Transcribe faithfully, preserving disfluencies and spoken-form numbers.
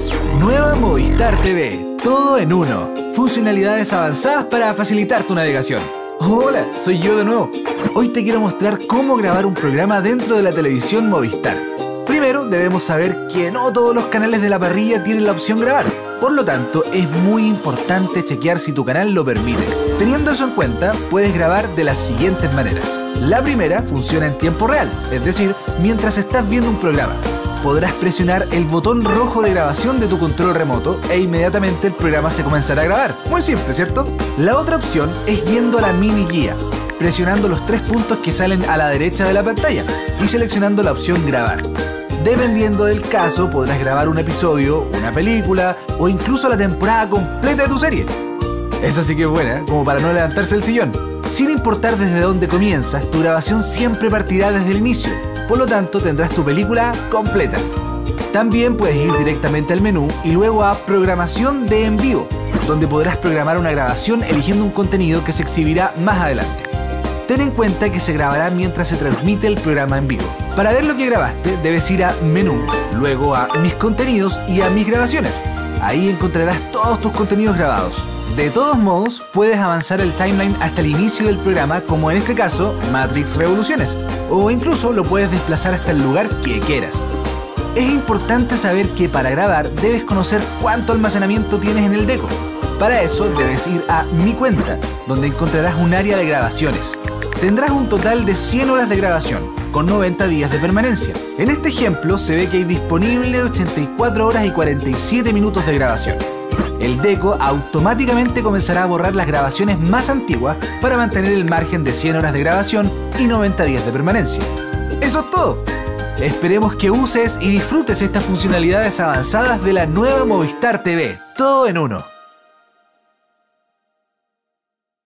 Nueva Movistar T V, todo en uno. Funcionalidades avanzadas para facilitar tu navegación. Hola, soy yo de nuevo. Hoy te quiero mostrar cómo grabar un programa dentro de la televisión Movistar. Primero, debemos saber que no todos los canales de la parrilla tienen la opción grabar. Por lo tanto, es muy importante chequear si tu canal lo permite. Teniendo eso en cuenta, puedes grabar de las siguientes maneras. La primera funciona en tiempo real, es decir, mientras estás viendo un programa. Podrás presionar el botón rojo de grabación de tu control remoto e inmediatamente el programa se comenzará a grabar. Muy simple, ¿cierto? La otra opción es yendo a la mini guía, presionando los tres puntos que salen a la derecha de la pantalla y seleccionando la opción grabar. Dependiendo del caso, podrás grabar un episodio, una película o incluso la temporada completa de tu serie. Esa sí que es buena, ¿eh? Como para no levantarse el sillón. Sin importar desde dónde comienzas, tu grabación siempre partirá desde el inicio. Por lo tanto, tendrás tu película completa. También puedes ir directamente al menú y luego a Programación de en vivo, donde podrás programar una grabación eligiendo un contenido que se exhibirá más adelante. Ten en cuenta que se grabará mientras se transmite el programa en vivo. Para ver lo que grabaste, debes ir a Menú, luego a Mis contenidos y a Mis grabaciones. Ahí encontrarás todos tus contenidos grabados. De todos modos, puedes avanzar el timeline hasta el inicio del programa, como en este caso, Matrix Revoluciones, o incluso lo puedes desplazar hasta el lugar que quieras. Es importante saber que para grabar debes conocer cuánto almacenamiento tienes en el Deco. Para eso debes ir a Mi cuenta, donde encontrarás un área de grabaciones. Tendrás un total de cien horas de grabación, con noventa días de permanencia. En este ejemplo se ve que hay disponible ochenta y cuatro horas y cuarenta y siete minutos de grabación. El Deco automáticamente comenzará a borrar las grabaciones más antiguas para mantener el margen de cien horas de grabación y noventa días de permanencia. ¡Eso es todo! Esperemos que uses y disfrutes estas funcionalidades avanzadas de la nueva Movistar T V, todo en uno.